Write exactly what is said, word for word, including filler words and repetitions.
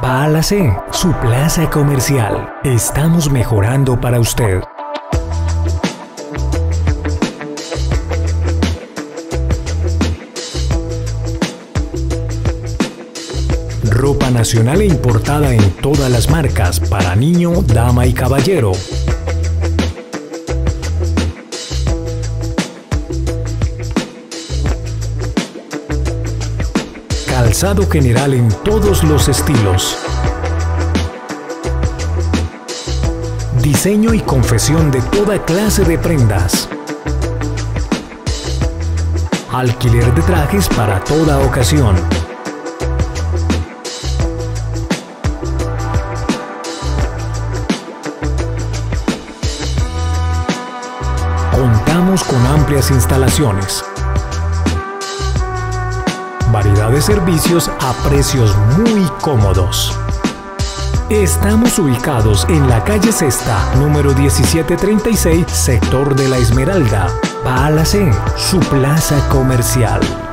Va a la C, su plaza comercial. Estamos mejorando para usted. Ropa nacional e importada en todas las marcas para niño, dama y caballero. Calzado general en todos los estilos. Diseño y confección de toda clase de prendas. Alquiler de trajes para toda ocasión. Contamos con amplias instalaciones. Variedad de servicios a precios muy cómodos. Estamos ubicados en la calle Sexta, número diecisiete treinta y seis, sector de La Esmeralda. Va a la C, su plaza comercial.